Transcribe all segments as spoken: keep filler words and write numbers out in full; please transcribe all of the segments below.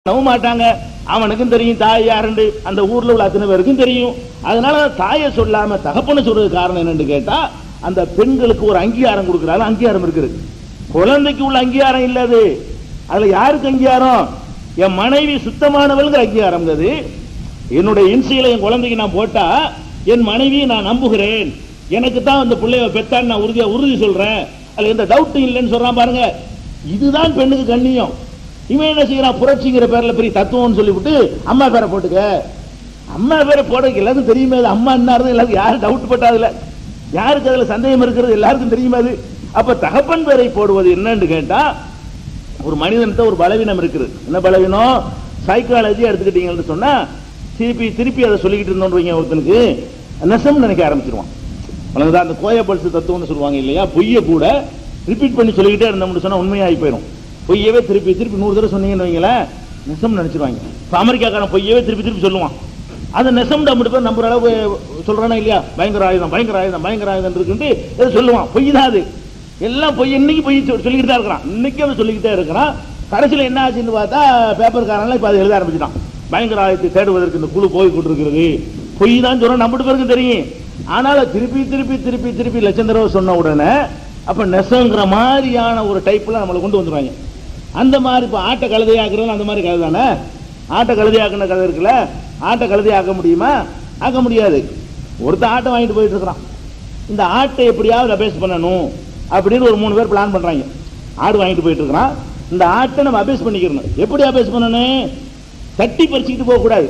நம்ப மாட்டாங்க. அவனுக்கும் தெரியும் தாய் யாருண்டு, அந்த ஊர்ல உள்ள அத்தனை பேருக்கும் தெரியும். அதனால தாயை சொல்லாம தகப்பனை சொல்றது காரணம் என்னன்னு கேட்டா, அந்த பெண்களுக்கு ஒரு அங்கீகாரம் கொடுக்கிறாங்க. அங்கீகாரம் இருக்குது, குழந்தைக்கு உள்ள அங்கீகாரம் இல்லது. அதுல யாருக்கு அங்கீகாரம்? என் மனைவி சுத்தமானவளுக்கு அங்கீகாரம். என்னுடைய இன்சியலை என் குழந்தைக்கு நான் போட்டா என் மனைவியை நான் நம்புகிறேன், எனக்கு தான் அந்த பிள்ளைய பெத்தான்னு நான் உறுதியா உறுதி சொல்றேன், அதுல எந்த டவுட்டும் இல்லைன்னு சொல்றான் பாருங்க. இதுதான் பெண்ணுக்கு கண்ணியம். இவன் என்ன செய்யறான்? புரட்சிங்கிற பேர்ல பெரிய தத்துவம்னு சொல்லிவிட்டு அம்மா பேரை போட்டுக்க. அம்மா பேரை போடுறதுக்கு எல்லாருக்கும் தெரியுமே அது அம்மா என்ன எல்லாருக்கும் யாரும் டவுட் பட்டாதுல, யாருக்கு அதுல சந்தேகம் இருக்கிறது எல்லாருக்கும் தெரியுமா அது. அப்ப தகப்பன் பேரை போடுவது என்னன்னு கேட்டா, ஒரு மனிதன்கிட்ட ஒரு பலவீனம் இருக்குது. என்ன பலவீனம்? சைக்காலஜி எடுத்துக்கிட்டீங்கன்னு சொன்னா திருப்பி திருப்பி அதை சொல்லிக்கிட்டு இருந்தோம். ஒருத்தனுக்கு நெசம் நினைக்க ஆரம்பிச்சிருவான். அந்த கோயபல்ஸ் தத்துவம்னு சொல்லுவாங்க இல்லையா, பொய்ய கூட ரிப்பீட் பண்ணி சொல்லிக்கிட்டே இருந்தோம்னு சொன்னா உண்மையாகி போயிடும். பொய்யவே திருப்பி திருப்பி நூறு தடவை சொன்னீங்கன்னு வைங்களேன், நெசம் நினைச்சிருவாங்க. இப்போ அமெரிக்காக்காரன் பொய்யவே திருப்பி திருப்பி சொல்லுவான். அதை நெசம் மட்டும் பேர் நம்புற அளவு சொல்றானா இல்லையா? பயங்கர ஆயுதம் பயங்கர ஆயுதம் பயங்கர ஆயுதம் இருக்குன்ட்டு எதை சொல்லுவான். பொய் தான் அது, எல்லாம் பொய். இன்னைக்கு பொய் சொல்லிக்கிட்டு தான் இருக்கிறான், இன்னைக்கு அவன் சொல்லிக்கிட்டே இருக்கிறான். கடைசியில் என்ன ஆச்சுன்னு பார்த்தா பேப்பர்காரன்லாம் இப்போ அதை எழுத ஆரம்பிச்சிட்டான். பயங்கர ஆயுதத்தை தேடுவதற்கு இந்த குழு போய் கொண்டிருக்கிறது. பொய் தான் சொல்றோம், நம்பிட்டு பேருக்கு தெரியும். ஆனாலும் திருப்பி திருப்பி திருப்பி திருப்பி லட்சம் தடவை சொன்ன உடனே அப்ப நெசங்கிற மாதிரியான ஒரு டைப்ல நம்மளை கொண்டு வந்துருவாங்க. அந்த மாதிரி இப்போ ஆட்டை கழுதையாக்குறது அந்த மாதிரி கதை தானே. ஆட்டை கழுதையாக்குன கதை இருக்குல்ல, ஆட்டை கழுதையாக்க முடியுமா? ஆக்க முடியாது. ஒருத்தர் ஆட்டை வாங்கிட்டு போயிட்டு இருக்கிறான், இந்த ஆட்டை எப்படியாவது அபேஸ் பண்ணணும் அப்படின்னு ஒரு மூணு பேர் பிளான் பண்றாங்க. ஆடு வாங்கிட்டு போயிட்டு இருக்கிறான், இந்த ஆட்டை நம்ம அபேஸ் பண்ணிக்கிறோம். எப்படி அபேஸ் பண்ணணும்? தட்டி பறிச்சுக்கிட்டு போக கூடாது,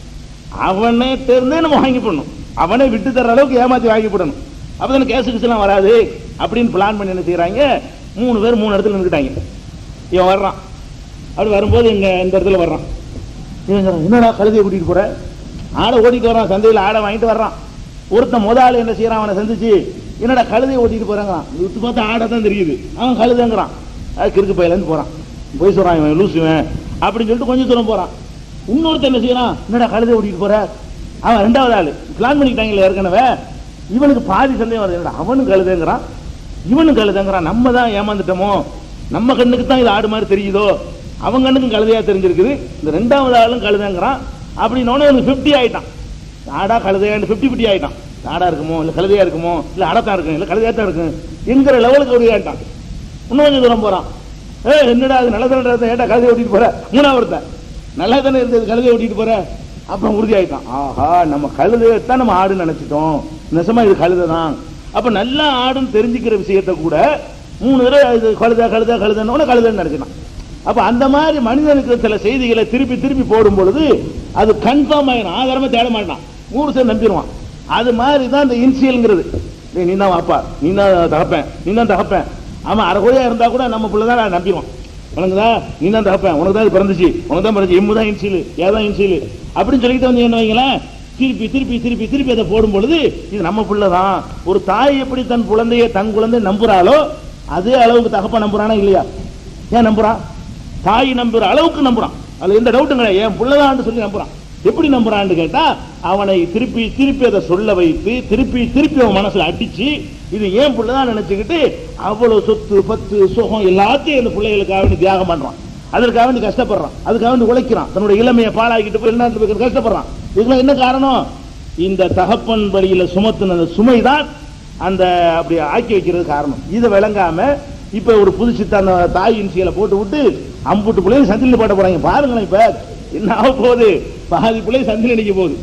அவனே தெரிந்தே நம்ம வாங்கி போடணும், அவனை விட்டு தர்ற அளவுக்கு ஏமாத்தி வாங்கி போடணும். அப்பதான் கேசு கிசெல்லாம் வராது அப்படின்னு பிளான் பண்ணி என்ன செய்யறாங்க, மூணு பேர் மூணு இடத்துல நின்றுட்டாங்க. இவன் வர்றான், அப்படி வரும்போது இங்க இந்த இடத்துல வர்றான். இவன் என்னடா கழுதையை கூட்டிட்டு போற? ஆடை ஓட்டிட்டு வர்றான், சந்தையில் ஆடை வாங்கிட்டு வர்றான். ஒருத்தன் முதலாளி என்ன செய்யறான், அவனை சந்திச்சு என்னடா கழுதையை ஓட்டிட்டு போறாங்களாம். விட்டு பார்த்தா ஆடை தான் தெரியுது, அவன் கழுதைங்கிறான். அது கிறுக்கு பையிலேருந்து போறான், போய் சொல்றான் இவன் லூசுவன் அப்படின்னு சொல்லிட்டு கொஞ்சம் தூரம் போறான். இன்னொருத்தன் என்ன செய்யறான், என்னடா கழுதை ஓட்டிட்டு போற? அவன் ரெண்டாவது ஆளு பிளான் பண்ணிக்கிட்டாங்களே ஏற்கனவே. இவனுக்கு பாதி சந்தேகம் வருது, என்னடா அவனும் கழுதைங்கிறான் இவனும் கழுதைங்கிறான், நம்ம தான் ஏமாந்துட்டோமோ, நம்ம கண்ணுக்கு தான் இது ஆடு மாதிரி தெரியுதோ, அவங்க கண்ணுக்கும் கழுதையா தெரிஞ்சிருக்குது, இந்த ரெண்டாவது ஆளும் கழுதைங்கிறான். அப்படின்னு அவனுக்கு பிப்டி ஆயிட்டான். ஆடா கழுதையான்னு பிப்டி பிப்டி ஆயிட்டான். ஆடா இருக்குமோ இல்ல கழுதையா இருக்குமோ இல்ல ஆடத்தான் இருக்கும் இல்ல கழுதையா தான் இருக்கும் என்கிற லெவலுக்கு ஒரு ஆயிட்டான். இன்னும் கொஞ்சம் தூரம் போறான். ஏ என்னடா அது நல்ல தானே, ஏட்டா கழுதையை ஓட்டிட்டு போற? மூணாவது நல்லா தானே இருந்தது, கழுதையை ஓட்டிட்டு போற. அப்புறம் உறுதி ஆயிட்டான், ஆஹா நம்ம கழுதையத்தான் நம்ம ஆடுன்னு நினைச்சிட்டோம், நிஜமா இது கழுதை தான். அப்ப நல்லா ஆடுன்னு தெரிஞ்சுக்கிற விஷயத்த கூட மூணு தடவை இது கழுத கழுத கழுதன்னு கழுதன்னு நினைச்சிட்டான். அப்ப அந்த மாதிரி மனிதனுக்கு சில செய்திகளை திருப்பி திருப்பி போடும் பொழுது அது கன்ஃபார்ம் ஆயிடும், ஆதாரமா தேட மாட்டான், ஊர் சேர்ந்து நம்பிடுவான். அது மாதிரி தான் இந்த இன்சியல்ங்கிறது. நீ தான் வாப்பா, நீ தான் தகப்பேன், நீ தான் தகப்பேன். அவன் அரை கோடியா இருந்தா கூட நம்ம பிள்ளைதான் நான் நம்பிடுவான். உனக்குதா நீ தான் தகப்பேன், உனக்கு தான் பிறந்துச்சு, உனக்கு தான் பிறந்துச்சு, எம்மு தான் இன்சியல், ஏதான் இன்சியல் அப்படின்னு சொல்லிட்டு வந்து என்ன வைங்களேன், திருப்பி திருப்பி திருப்பி திருப்பி அதை போடும் பொழுது இது நம்ம பிள்ளை தான். ஒரு தாய் எப்படி தன் குழந்தையை தன் குழந்தை நம்புறாளோ அதே அளவுக்கு தகப்ப நம்புறானா இல்லையா? ஏன் நம்புறான்? தாய் நம்புற அளவுக்கு நம்புறான், அதுல எந்த டவுட்டும் கிடையாது. என் பிள்ளைதான் சொல்லி நம்புறான். எப்படி நம்புறான்னு கேட்டா, அவனை திருப்பி திருப்பி அதை சொல்ல வைத்து திருப்பி திருப்பி அவன் மனசுல அடிச்சு இது ஏன் பிள்ளைதான் நினைச்சுக்கிட்டு அவ்வளவு சொத்து பத்து சுகம் எல்லாத்தையும் அந்த பிள்ளைகளுக்காக வேண்டி தியாகம் பண்றான், அதற்காக வேண்டி கஷ்டப்படுறான், அதுக்காக வேண்டி உழைக்கிறான், தன்னுடைய இளமையை பாழாக்கிட்டு போய் வெளிநாட்டு கஷ்டப்படுறான். இதுல என்ன காரணம்? இந்த தகப்பன் வழியில சுமத்தின சுமைதான் அந்த அப்படி ஆக்கி வைக்கிறது காரணம். இதை விளங்காம இப்ப ஒரு புதுசு தன் தாய் இன்சியலை போட்டு விட்டு அம்புட்டு பிள்ளைங்க சந்தில போட்ட போறாங்க. பாருங்களேன் இப்ப என்ன ஆக போகுது, பாதி பிள்ளை சந்தில நிக்க போகுது.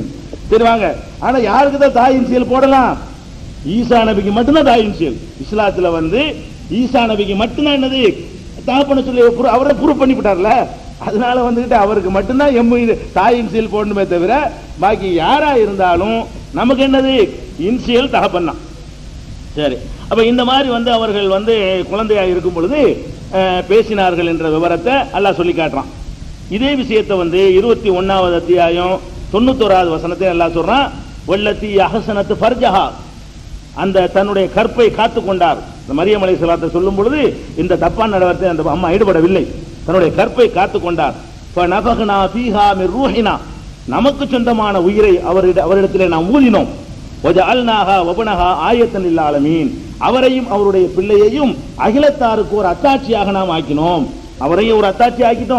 சரி வாங்க, ஆனா யாருக்கு தான் தாய் இன்சியல் போடலாம்? ஈசா நபிக்கு மட்டும்தான் தாய் இன்சியல். இஸ்லாத்துல வந்து ஈசா நபிக்கு மட்டும்தான் என்னது தகப்பன சொல்லி அவரை ப்ரூவ் பண்ணி விட்டார்ல, அதனால வந்துகிட்டு அவருக்கு மட்டும்தான் எம் தாய் இன்சியல் போடணுமே தவிர பாக்கி யாரா இருந்தாலும் நமக்கு என்னது இன்சியல் தகப்பன் தான். சரி, அப்ப இந்த மாதிரி வந்து அவர்கள் வந்து குழந்தையா இருக்கும் பொழுது பேசினார்கள் என்ற விவரத்தை அல்லாஹ் சொல்லி காட்டுறான். இதே விஷயத்தை வந்து இருபத்தி ஒன்னாவது அத்தியாயம் தொண்ணூத்தோராவது வசனத்தை அல்லாஹ் சொல்றான், வல்லத்தி அஹ்சனத்து ஃபர்ஜஹா, அந்த தன்னுடைய கற்பை காத்து கொண்டார். மரியம் அலைஹிஸ்ஸலாத்தை சொல்லும் பொழுது இந்த தப்பான நடவடிக்கை அந்த அம்மா ஈடுபடவில்லை, தன்னுடைய கற்பை காத்து கொண்டார். ஃபநஃபக்னா ஃபீஹா மிர் ரூஹினா, நமக்கு சொந்தமான உயிரை அவரிட அவரிடத்திலே நாம் ஊதினோம். வஜஅல்நாஹா வபனஹா ஆயத்தன் லில் ஆலமீன், அவரையும் அவருடைய பிள்ளையையும் அகிலத்தாருக்கு ஒரு அத்தாட்சியாக நாம் ஆக்கினோம். அவரையும் ஒரு அத்தாட்சி ஆக்கிட்டோம்,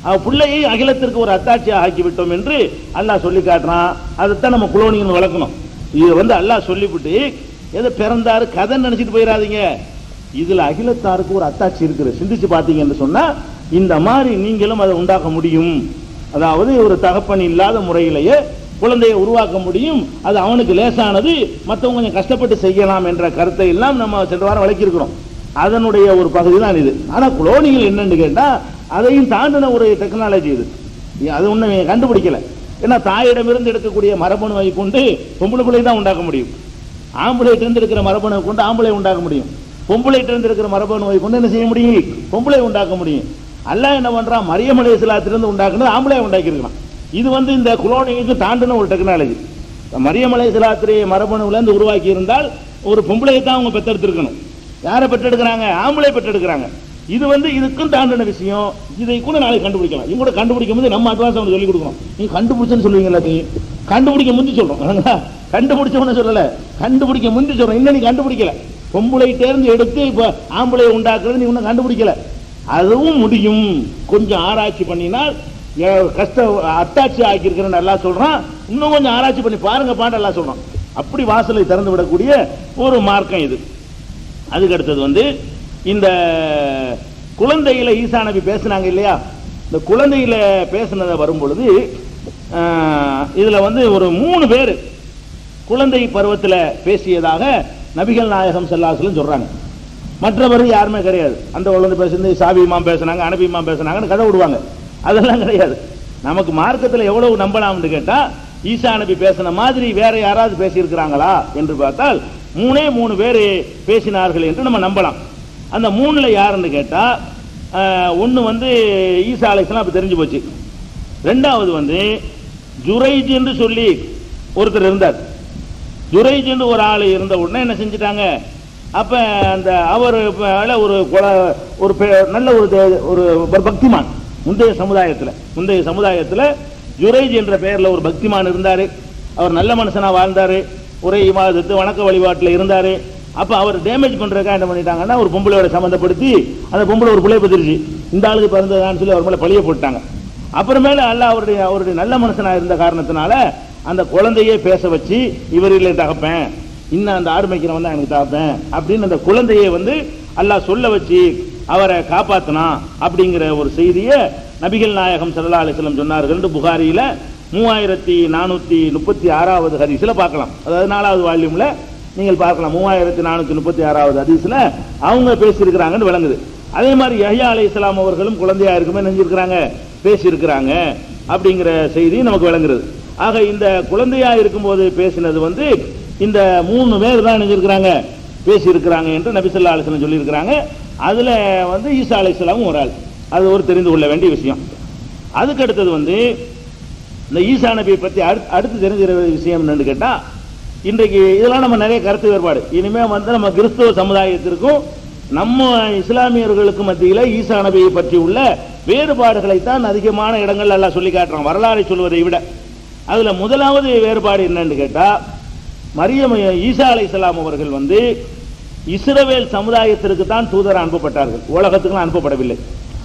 பிள்ளையை அகிலத்திற்கு ஒரு அத்தாட்சியாக ஆக்கி விட்டோம் என்று அல்லாஹ் சொல்லி காட்டுறான். அதைத்தான் நம்ம குலோனிங்கன்னு வளர்க்கணும். இது வந்து அல்லாஹ் சொல்லிவிட்டு எதை பிறந்தாரு கதை நினைச்சிட்டு போயிடாதீங்க. இதுல அகிலத்தாருக்கு ஒரு அத்தாட்சி இருக்குது. சிந்திச்சு பார்த்தீங்கன்னு சொன்னா இந்த மாதிரி நீங்களும் அதை உண்டாக்க முடியும். அதாவது ஒரு தகப்பன் இல்லாத முறையிலேயே குழந்தையை உருவாக்க முடியும். அது அவனுக்கு லேசானது, மற்றவங்க கொஞ்சம் கஷ்டப்பட்டு செய்யலாம் என்ற கருத்தை எல்லாம் நம்ம சென்ற வாரம் விளக்கியிருக்கிறோம். அதனுடைய ஒரு பகுதி தான் இது. ஆனா குளோனிகள் என்னன்னு கேட்டா அதையும் தாண்டின ஒரு டெக்னாலஜி இது. அது ஒண்ணு கண்டுபிடிக்கல. ஏன்னா தாயிடமிருந்து எடுக்கக்கூடிய மரபணுவை கொண்டு பொம்பளை பிள்ளை தான் உண்டாக்க முடியும். ஆம்பளைட்டு இருந்து இருக்கிற மரபணுவை கொண்டு ஆம்பளை உண்டாக்க முடியும். பொம்பளைட்டு இருந்து இருக்கிற மரபணுவை கொண்டு என்ன செய்ய முடியும்? பொம்பளை உண்டாக்க முடியும். அல்லாஹ் என்ன பண்றான்? மரியம் அலைஹிஸ்ஸலாத்திலிருந்து உண்டாக்குனது ஆம்பளை உண்டாக்கி இருக்கான். இது வந்து இந்த குளோனிங்க்கு தாண்டின ஒரு டெக்னாலஜி. மரியம் அலைஹிஸ்ஸலாத்திரி மரபணுல இருந்து உருவாக்கி இருந்தால் ஒரு பொம்பளையை தான் அவங்க பெற்றெடுத்திருக்கணும். யாரை பெற்றெடுக்கிறாங்க? ஆம்பளை பெற்றெடுக்கிறாங்க. இது வந்து இதுக்கும் தாண்டின விஷயம். இதை கூட நாளைக்கு கண்டுபிடிக்கலாம். இவங்க கூட கண்டுபிடிக்கும் போது நம்ம அட்வான்ஸ் அவனுக்கு சொல்லிக் கொடுக்கணும். நீ கண்டுபிடிச்சன்னு சொல்லுவீங்க எல்லாத்தையும். கண்டுபிடிக்க முந்தி சொல்றோம். கண்டுபிடிச்சவன சொல்லல, கண்டுபிடிக்க முந்தி சொல்றோம். இன்னும் நீ கண்டுபிடிக்கல. பொம்பளை தேர்ந்து எடுத்து இப்ப ஆம்பளை உண்டாக்குறது நீ இன்னும் கண்டுபிடிக்கல. அதுவும் முடியும். கொஞ்சம் ஆராய்ச்சி பண்ணினால் கஷ்ட அத்தாட்சி ஆக்கியிருக்கிறேன்னு எல்லாம் சொல்றான். இன்னும் கொஞ்சம் ஆராய்ச்சி பண்ணி பாருங்க பாட்டு எல்லாம் சொல்றான். அப்படி வாசலை திறந்து விடக்கூடிய ஒரு மார்க்கம் இது. அதுக்கு அடுத்தது வந்து இந்த குழந்தையில ஈசா நபி பேசினாங்க இல்லையா? இந்த குழந்தையில பேசினதை வரும் பொழுது இதுல வந்து ஒரு மூணு பேர் குழந்தை பருவத்தில் பேசியதாக நபிகள் நாயகம் ஸல்லல்லாஹு அலைஹி வஸல்லம் சொல்றாங்க. மற்றவர் யாருமே கிடையாது. அந்த குழந்தை பேசுறது சாபி இமாம் பேசினாங்க, அனபி இமாம் பேசினாங்கன்னு கதை விடுவாங்க. அதெல்லாம் கிடையாது. நமக்கு மார்க்கத்தில் எவ்வளவு நம்பலாம்னு கேட்டா ஈசா நபி பேசின மாதிரி வேற யாராவது பேசியிருக்கிறாங்களா என்று பார்த்தால் மூணே மூணு பேர் பேசினார்கள் என்று நம்ம நம்பலாம். அந்த மூணுல யாருன்னு கேட்டா ஒன்னு வந்து ஈசா அலைஹிஸ்ஸலாம் அப்ப தெரிஞ்சு போச்சு. ரெண்டாவது வந்து ஜுரைஜ் என்று சொல்லி ஒருத்தர் இருந்தார். ஜுரைஜ் என்று ஒரு ஆள் இருந்த உடனே என்ன செஞ்சிட்டாங்க? அப்ப அந்த அவர் ஒரு ஒரு நல்ல ஒரு ஒரு பக்திமான் முந்தைய சமுதாயத்தில் முந்தைய சமுதாயத்தில் ஜுரைஜ் என்ற பெயர்ல ஒரு பக்திமான் இருந்தாரு. அவர் நல்ல மனுஷனா வாழ்ந்தாரு. ஒரே இபாதத்து வணக்க வழிபாட்டில் இருந்தாரு. அப்ப அவர் டேமேஜ் பண்றதுக்காக என்ன பண்ணிட்டாங்கன்னா ஒரு பொம்பளையோட சம்பந்தப்படுத்தி அந்த பொம்பளை ஒரு பிள்ளை பத்திருச்சு. இந்த ஆளுக்கு பிறந்ததான்னு சொல்லி அவர் மேல பழிய போட்டாங்க. அப்புறமேல அல்லாஹ் அவருடைய அவருடைய நல்ல மனுஷனா இருந்த காரணத்தினால அந்த குழந்தையே பேச வச்சு இவர் இல்லை தகப்பேன், இன்னும் அந்த ஆடு மேய்க்கிறவன் தான் எனக்கு தகப்பேன் அப்படின்னு அந்த குழந்தையை வந்து அல்லாஹ் சொல்ல வச்சு அவரை காப்பாத்தினா அப்படிங்கிற ஒரு செய்தியை நபிகள் நாயகம் ஸல்லல்லாஹு அலைஹி வஸல்லம் சொன்னார்கள். புகாரியில மூவாயிரத்தி நானூத்தி முப்பத்தி ஆறாவது ஹதீஸ்ல பார்க்கலாம். அதாவது நாலாவது வால்யூம்ல நீங்கள் பார்க்கலாம். மூவாயிரத்தி நானூத்தி முப்பத்தி ஆறாவது ஹதீஸ்ல அவங்க பேசியிருக்கிறாங்கன்னு விளங்குது. அதே மாதிரி யஹ்யா அலைஹிஸ்ஸலாம் அவர்களும் குழந்தையா இருக்குமே நினைஞ்சிருக்கிறாங்க, பேசியிருக்கிறாங்க அப்படிங்கிற செய்தி நமக்கு விளங்குறது. ஆக இந்த குழந்தையா இருக்கும்போது பேசினது வந்து இந்த மூணு பேர் தான் நினைஞ்சிருக்கிறாங்க, பேசியிருக்கிறாங்க என்று நபி ஸல்லல்லாஹு அலைஹி வஸல்லம் சொல்லியிருக்கிறாங்க. அதுல வந்து ஈசா அலைஹிஸ்ஸலாமும் ஒரு ஆள். அது ஒரு தெரிந்து கொள்ள வேண்டிய விஷயம். அதுக்கு அடுத்தது வந்து இந்த ஈசா நபியை பற்றி அடுத்து தெரிஞ்சிற விஷயம் என்னன்னு கேட்டா இன்றைக்கு இதெல்லாம் நம்ம நிறைய கருத்து வேறுபாடு. இனிமே வந்து நம்ம கிறிஸ்தவ சமுதாயத்திற்கும் நம்ம இஸ்லாமியர்களுக்கு மத்தியில ஈசா நபியை பற்றி உள்ள வேறுபாடுகளை தான் அதிகமான இடங்கள் எல்லாம் சொல்லி காட்டுறாங்க, வரலாறை சொல்வதை விட. அதுல முதலாவது வேறுபாடு என்னன்னு கேட்டா மரியம் ஈசா அலைஹிஸ்ஸலாம் அவர்கள் வந்து இஸ்ரவேல் சமுதாயத்திற்கு தான் தூதர் அனுப்பப்பட்டார்கள், உலகத்துக்கு அனுப்பப்படவில்லை.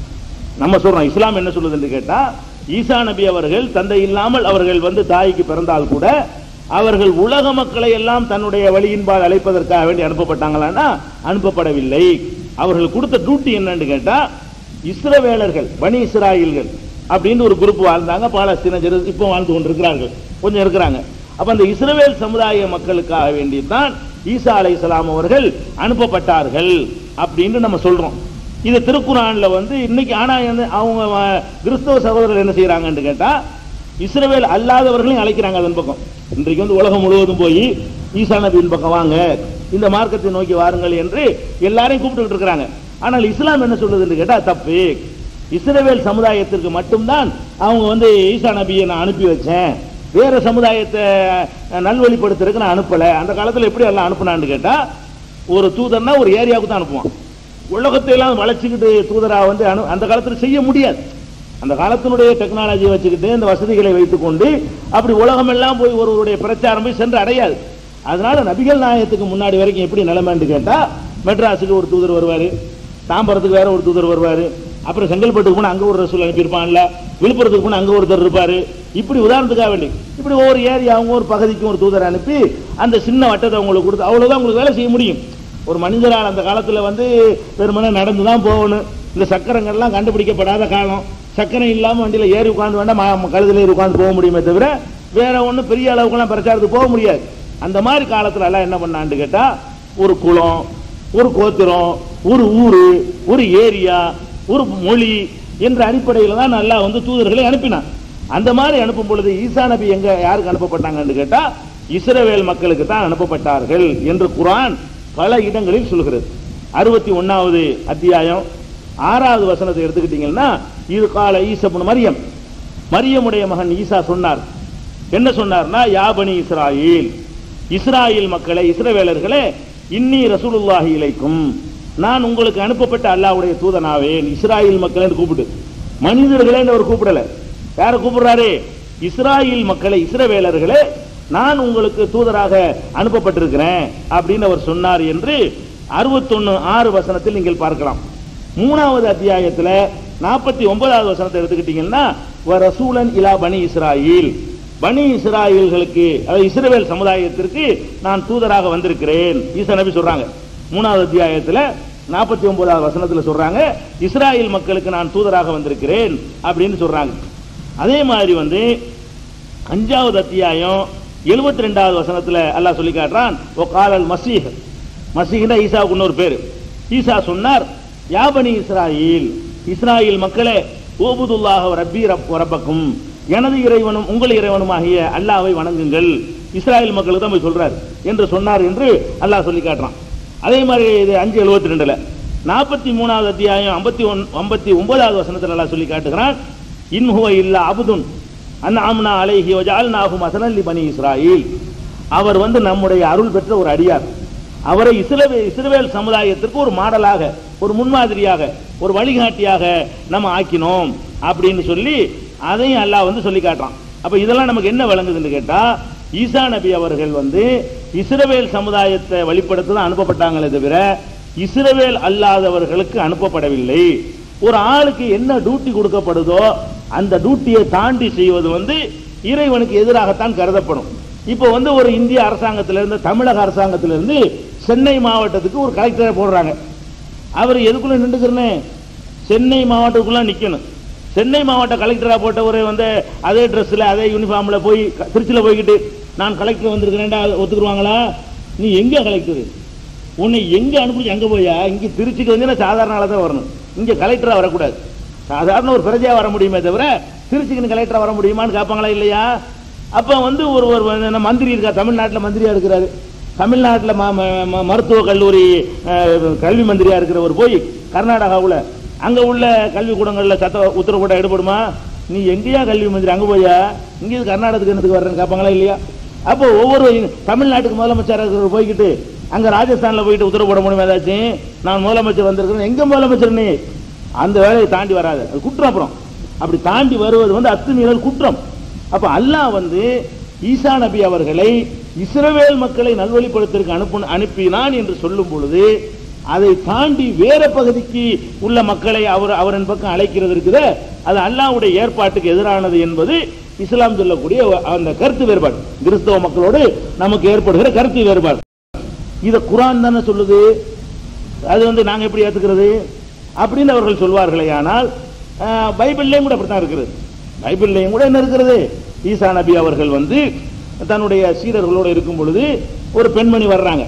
நம்ம சொல்றோம் இஸ்லாம் என்ன சொல்லுது என்று கேட்டா ஈசா நபி அவர்கள் தந்தை இல்லாமல் அவர்கள் வந்து தாய்க்கு பிறந்தால் கூட அவர்கள் உலக மக்களை எல்லாம் தன்னுடைய வழியின்பால் அழைப்பதற்காக வேண்டி அனுப்பப்பட்டாங்களான்னா அனுப்பப்படவில்லை. அவர்கள் கொடுத்த டியூட்டி என்னன்னு கேட்டா இஸ்ரவேலர்கள் பனி இஸ்ராயல்கள் அப்படின்னு ஒரு குரூப் வாழ்ந்தாங்க. பாலஸ்தீன இப்போ வாழ்ந்து கொண்டிருக்கிறார்கள், கொஞ்சம் இருக்கிறாங்க. அப்ப அந்த இஸ்ரவேல் சமுதாய மக்களுக்காக வேண்டித்தான் ஈசா அலைஹிஸ்ஸலாம் அவர்கள் அனுப்பப்பட்டார்கள் அப்படின்னு நம்ம சொல்றோம். இது திருக்குர்ஆன்ல வந்து இன்னைக்கு. ஆனா அவங்க கிறிஸ்தவ சகோதரர்கள் என்ன செய்யறாங்கன்னு கேட்டா இஸ்ரவேல் அல்லாதவர்களையும் அழைக்கிறாங்க அதன் பக்கம். இன்றைக்கு வந்து உலகம் முழுவதும் போய் ஈசா நபியின் பக்கம் வாங்க, இந்த மார்க்கத்தை நோக்கி வாருங்கள் என்று எல்லாரையும் கூப்பிட்டு இருக்கிறாங்க. ஆனால் இஸ்லாம் என்ன சொல்லுதுன்னு கேட்டா தப்பு. இஸ்ரவேல் சமுதாயத்திற்கு மட்டும்தான் அவங்க வந்து ஈசா நபியை நான் அனுப்பி வச்சேன், வேற சமுதாயத்தை நல்வழிப்படுத்துறதுக்கு நான் அனுப்பல. அந்த காலத்தில் எப்படி எல்லாம் அனுப்புனான்னு கேட்டா ஒரு தூதர்னா ஒரு ஏரியாவுக்கு தான் அனுப்புவான். உலகத்தை எல்லாம் வளைச்சுக்கிட்டு தூதரா வந்து அந்த காலத்தில் செய்ய முடியாது. அந்த காலத்தினுடைய டெக்னாலஜியை வச்சுக்கிட்டு இந்த வசதிகளை வைத்துக் கொண்டு அப்படி உலகம் எல்லாம் போய் ஒருவருடைய பிரச்சாரம் போய் சென்று அடையாது. அதனால நபிகள் நாயகத்துக்கு முன்னாடி வரைக்கும் எப்படி நிலைமைன்னு கேட்டா மெட்ராஸுக்கு ஒரு தூதர் வருவாரு, தாம்பரத்துக்கு வேற ஒரு தூதர் வருவாரு, அப்புறம் செங்கல்பட்டுக்கு போனா அங்க ஒரு ரசூல் அனுப்பியிருப்பான்ல, விழுப்புரத்துக்கு போனா அங்க ஒருத்தர் இருப்பாரு. இப்படி உதாரணத்துக்காக வேண்டி இப்படி ஒவ்வொரு ஏரியாவும் ஒரு பகுதிக்கும் ஒரு தூதர் அனுப்பி அந்த சின்ன வட்டத்தை உங்களுக்கு கொடுத்து அவ்வளவுதான் உங்களுக்கு வேலை செய்ய முடியும். ஒரு மனிதரால் அந்த காலத்துல வந்து பெருமனை நடந்துதான் போகணும். இந்த சக்கரங்கள்லாம் கண்டுபிடிக்கப்படாத காலம். சக்கரம் இல்லாம வண்டியில ஏறி உட்கார்ந்து வேண்டாம் கழுதுல ஏறி உட்கார்ந்து போக முடியுமே தவிர வேற ஒன்றும் பெரிய அளவுக்குலாம் பிரச்சாரத்துக்கு போக முடியாது. அந்த மாதிரி காலத்துல எல்லாம் என்ன பண்ணான்னு கேட்டா ஒரு குளம், ஒரு கோத்திரம், ஒரு ஊரு, ஒரு ஏரியா, ஒரு மொழி என்ற அடிப்படையில் தான் நல்லா வந்து தூதர்களை அனுப்பினான். அந்த மாதிரி அனுப்பும் பொழுது ஈசா நபி எங்க யாருக்கு அனுப்பப்பட்டாங்கன்னு கேட்டா இஸ்ரவேல் மக்களுக்கு தான் அனுப்பப்பட்டார்கள் என்று குர்ஆன் பல இடங்களில் சொல்கிறது. அறுபத்தி ஒன்னாவது அத்தியாயம் ஆறாவது வசனத்தை எடுத்துக்கிட்டீங்கன்னா இது கால ஈசா இப்னு மரியம், மரியமுடைய மகன் ஈசா சொன்னார். என்ன சொன்னார்னா யா பனி இஸ்ராயீல், இஸ்ராயேல் மக்களை, இஸ்ரவேலர்களே, இன்னி ரசூலுல்லாஹி இலைக்கும், நான் உங்களுக்கு அனுப்பப்பட்ட அல்லாஹ்வுடைய தூதனாவேன். இஸ்ராயேல் மக்களை கூப்பிட்டு மனிதர்களே அவர் கூப்பிடல. யார கூப்பிடுறாரு? இஸ்ராயேல் மக்களை, இஸ்ரவேலர்களே, நான் உங்களுக்கு தூதராக அனுப்பப்பட்டிருக்கிறேன் அப்படின்னு அவர் சொன்னார் என்று அறுபத்தொன்னு ஆறு வசனத்தில் நீங்கள் பார்க்கலாம். மூணாவது அத்தியாயத்தில் நாற்பத்தி ஒன்பதாவது வசனத்தை எடுத்துக்கிட்டீங்கன்னா ரசூலன் இலா பனி இஸ்ராயீல், பனி இஸ்ராயேல்களுக்கு, இஸ்ரவேல் சமுதாயத்திற்கு நான் தூதராக வந்திருக்கிறேன் ஈசா நபி சொல்றாங்க. மூணாவது அத்தியாயத்தில் நாற்பத்தி ஒன்பதாவது வசனத்தில் சொல்றாங்க இஸ்ராயேல் மக்களுக்கு நான் தூதராக வந்திருக்கிறேன் அப்படின்னு சொல்றாங்க. அதே மாதிரி வந்து அஞ்சாவது அத்தியாயம் எழுபத்தி ரெண்டாவது வசனத்தில் அல்லாஹ் சொல்லி காட்டுறான் ஓ காலல் மசீஹ், மசீஹ்னா ஈசாவுக்கு இன்னொரு பேரு. ஈசா சொன்னார் யா பனி இஸ்ராயீல், இஸ்ராயேல் மக்களே, ஓபுதுல்லாஹ ரப்பி ரப்பக்கும், எனது இறைவனும் உங்கள் இறைவனுமாகிய அல்லாஹ்வை வணங்குங்கள். இஸ்ராயேல் மக்களுக்கு தான் போய் சொல்றாரு என்று சொன்னார் என்று அல்லாஹ் சொல்லி காட்டுறான். அதே மாதிரி இது அஞ்சு எழுபத்தி ரெண்டுல நாற்பத்தி மூணாவது அத்தியாயம் ஐம்பத்தி ஒன் ஐம்பத்தி ஒன்பதாவது வசனத்தில் அல்லாஹ் சொல்லி காட்டுகிறான் இன்ஹுவ இல்லா அபுதுன் அன்அம்னா அலைஹி வஜஅல்நாஹு மஸலன் லிபனி இஸ்ராயீல், அவர் வந்து நம்முடைய அருள் பெற்ற ஒரு அடியார். அவரை இஸ்ரவேல் இஸ்ரவேல் சமுதாயத்திற்கு ஒரு மாடலாக, ஒரு முன்மாதிரியாக, ஒரு வழிகாட்டியாக நம்ம ஆக்கினோம் அப்படின்னு சொல்லி அதையும் அல்லாஹ் வந்து சொல்லி காட்டுறான். அப்ப இதெல்லாம் நமக்கு என்ன விளங்குதுன்னு கேட்டா ஈசா நபி அவர்கள் வந்து இஸ்ரவேல் சமுதாயத்தை வழிபடுத்த தான் அனுப்பப்பட்டாங்களே தவிர இஸ்ரவேல் அல்லாதவர்களுக்கு அனுப்பப்படவில்லை. ஒரு ஆளுக்கு என்ன டியூட்டி கொடுக்கப்படுதோ அந்த டியூட்டியை தாண்டி செய்வது வந்து இறைவனுக்கு எதிராகத்தான் கருதப்படும். இப்போ வந்து ஒரு இந்திய அரசாங்கத்திலிருந்து, தமிழக அரசாங்கத்திலிருந்து சென்னை மாவட்டத்துக்கு ஒரு கலெக்டரை போடுறாங்க. அவர் எதுக்குள்ள நின்றுக்கிறனே சென்னை மாவட்டத்துக்குள்ள நிக்கணும். சென்னை மாவட்ட கலெக்டரா போட்டவரை வந்து அதே ட்ரெஸ்ல அதே யூனிஃபார்ம்ல போய் திருச்சியில போய்கிட்டு நான் கலெக்டர் வந்திருக்கிறேன்டா ஒத்துக்குருவாங்களா? நீ எங்க கலெக்டர், உன்னை எங்க அனுப்பி அங்க போயா? இங்க திருச்சிக்கு வந்து சாதாரண ஆளா தான் வரணும், இங்க கலெக்டரா வரக்கூடாது. சாதாரண ஒரு பிரஜையா வர முடியுமே தவிர திருச்சிக்கு கலெக்டரா வர முடியுமான்னு கேட்பாங்களா இல்லையா? அப்ப வந்து ஒரு ஒரு மந்திரி இருக்கா, தமிழ்நாட்டில் மந்திரியா இருக்கிறாரு, தமிழ்நாட்டில் மருத்துவ கல்லூரி கல்வி மந்திரியா இருக்கிறவர் போய் கர்நாடகாவில் அங்க உள்ள கல்வி கூடங்கள்ல சட்ட உத்தரவு போட்டா எடுபடுமா? நீ எங்கேயா கல்வி மந்திரி, அங்க போயா? இங்கே கர்நாடகத்துக்கு என்னத்துக்கு வர்றேன்னு கேட்பாங்களா இல்லையா? அப்போ ஒவ்வொரு தமிழ்நாட்டுக்கு முதலமைச்சர் இருக்கிறவர் போய்கிட்டு அங்க ராஜஸ்தான்ல போயிட்டு உத்தரவு போட முடியும் ஏதாச்சும்? நான் முதலமைச்சர் வந்திருக்கிறேன், எங்க முதலமைச்சர் நீ? அந்த வேலையை தாண்டி வராது, அது குற்றம். அப்புறம் அப்படி தாண்டி வருவது வந்து அத்துமீறல், குற்றம். அப்ப அல்லாஹ் வந்து ஈசா நபி அவர்களை இஸ்ரவேல் மக்களை நல்வழிப்படுத்திற்கு அனுப்பு அனுப்பினான் என்று சொல்லும் பொழுது அதை தாண்டி வேற பகுதிக்கு உள்ள மக்களை அவர் அவரின் பக்கம் அழைக்கிறது இருக்குது, அது அல்லாஹ்வுடைய ஏற்பாட்டுக்கு எதிரானது என்பது இஸ்லாம் சொல்லக்கூடிய அந்த கருத்து வேறுபாடு. கிறிஸ்தவ மக்களோடு நமக்கு ஏற்படுகிற கருத்து வேறுபாடு. இத குர்ஆன் தானே சொல்லுது, அது வந்து நாங்க எப்படி ஏத்துக்கிறது அப்படின்னு அவர்கள் சொல்வார்களே. ஆனால் பைபிள்லயும் கூட அப்படித்தான் இருக்கிறது. பைபிள்லயும் கூட என்ன இருக்கிறது, ஈசா நபி அவர்கள் வந்து தன்னுடைய சீடர்களோடு இருக்கும் பொழுது ஒரு பெண்மணி வர்றாங்க.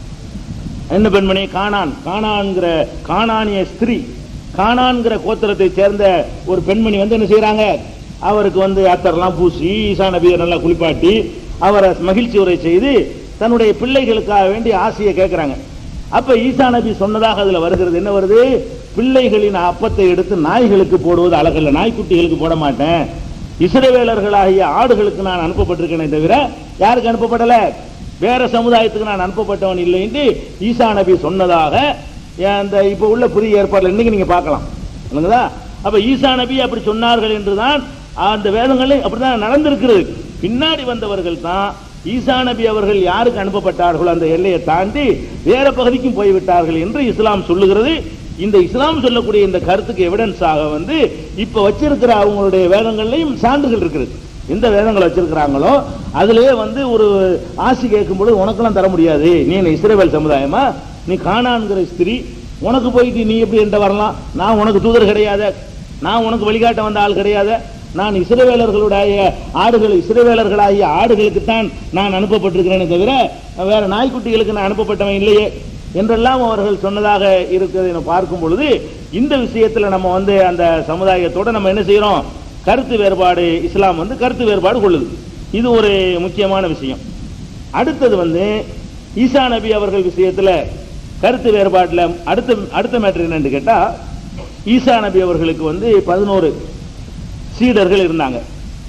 என்ன பெண்மணி? கானான், கானான்கிற கானானிய ஸ்திரீ, கானான்கிற கோத்திரத்தை சேர்ந்த ஒரு பெண்மணி வந்து என்ன செய்யறாங்க, அவருக்கு வந்து அத்தர்லாம் பூசி ஈசா நபியை நல்லா குளிப்பாட்டி அவரை மகிழ்ச்சி உரை செய்து தன்னுடைய பிள்ளைகளுக்காக வேண்டி ஆசையை கேட்கிறாங்க. அப்ப ஈசா நபி சொன்னதாக அதுல வருகிறது, என்ன வருது, பிள்ளைகளின் அப்பத்தை எடுத்து நாய்களுக்கு போடுவது அழகல்ல, நாய்க்குட்டிகளுக்கு போட மாட்டேன், இஸ்ரவேலர்களாகிய ஆடுகளுக்கு நான் அனுப்பப்பட்டிருக்கேனே தவிர யாருக்கு அனுப்பப்படல, வேற சமுதாயத்துக்கு நான் அனுப்பப்பட்டவன் இல்லை என்று ஈசா நபி சொன்னதாக அந்த இப்ப உள்ள புதிய ஏற்பாடுல இன்னைக்கு நீங்க பார்க்கலாம். அப்ப ஈசா நபி அப்படி சொன்னார்கள் என்றுதான் அந்த வேதங்களில் அப்படிதான் நடந்திருக்கிறது. பின்னாடி வந்தவர்கள் தான் ஈசா நபி அவர்கள் யாருக்கு அனுப்பப்பட்டார்களோ அந்த எல்லையை தாண்டி வேற பகுதிக்கும் போய்விட்டார்கள் என்று இஸ்லாம் சொல்லுகிறது. இந்த இஸ்லாம் சொல்லக்கூடிய இந்த கருத்துக்கு எவிடன்ஸாக வந்து இப்ப வச்சிருக்கிற அவங்களுடைய வேதங்கள்லையும் சான்றுகள் இருக்குது. எந்த வேதங்கள் வச்சிருக்கிறாங்களோ அதுலயே வந்து ஒரு ஆசி கேட்கும்போது உனக்கெல்லாம் தர முடியாது, நீ என்ன இஸ்ரவேல் சமுதாயமா, நீ கானான்கிற ஸ்திரீ, உனக்கு போயிட்டு நீ எப்படி என்கிட்ட வரலாம், நான் உனக்கு தூதர் கிடையாது, நான் உனக்கு வழிகாட்ட வந்த ஆள் கிடையாது, நான் இஸ்ரவேலர்களுடைய ஆடுகள் இஸ்ரவேலர்களாகிய ஆடுகளுக்குத்தான் நான் அனுப்பப்பட்டிருக்கிறேனே தவிர வேற நாய்க்குட்டிகளுக்கு நான் அனுப்பப்பட்டவன் இல்லையே என்றெல்லாம் அவர்கள் சொன்னதாக இருக்கிறதை பார்க்கும் பொழுது இந்த விஷயத்தில் நம்ம வந்து அந்த சமுதாயத்தோட நம்ம என்ன செய்யறோம், கருத்து வேறுபாடு, இஸ்லாம் வந்து கருத்து வேறுபாடு கொள்ளுது. இது ஒரு முக்கியமான விஷயம். அடுத்தது வந்து ஈசா நபி அவர்கள் விஷயத்துல கருத்து வேறுபாட்டில் அடுத்த அடுத்த மேட்டர் என்னன்னு கேட்டா, ஈசா நபி அவர்களுக்கு வந்து பதினோரு சீடர்கள் இருந்தாங்க.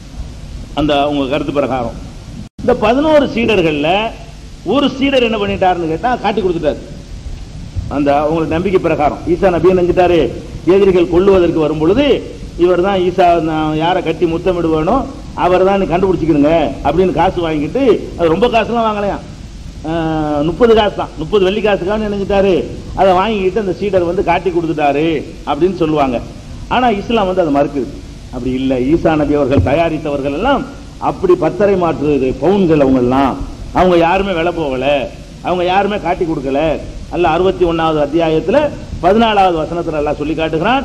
அந்த உங்க கருத்து பிரகாரம் இந்த பதினோரு சீடர்கள்ல ஒரு சீடர் என்ன பண்ணிட்டாருன்னு கேட்டா காட்டி கொடுத்துட்டாரு. அந்த அவங்களுக்கு நம்பிக்கை பிரகாரம் ஈசா நபி நினைச்சிட்டாரு, எதிரிகள் கொள்ளுவதற்கு வரும் பொழுது இவர் தான் ஈசா, யாரை கட்டி முத்தமிடுவானோ அவர் தான் கண்டுபிடிச்சிக்கணுங்க அப்படின்னு காசு வாங்கிட்டு, அது ரொம்ப காசுலாம் வாங்கலையாம், முப்பது காசு தான், முப்பது வெள்ளி காசுக்கான்னு நினைச்சிட்டாரு. அதை வாங்கிக்கிட்டு அந்த சீடர் வந்து காட்டி கொடுத்துட்டாரு அப்படின்னு சொல்லுவாங்க. ஆனா இஸ்லாம் வந்து அதை மறுக்குது. அப்படி இல்லை, ஈசா நபி அவர்கள் தயாரித்தவர்கள் எல்லாம் அப்படி பத்தரை மாற்று பவுன்கள், அவங்க எல்லாம் அவங்க யாருமே விலை போகல, அவங்க யாருமே காட்டி கொடுக்கல. அல்ல அறுபத்தி ஒன்னாவது அத்தியாயத்துல பதினாலாவது வசனத்துல எல்லாம் சொல்லி காட்டுகிறான்,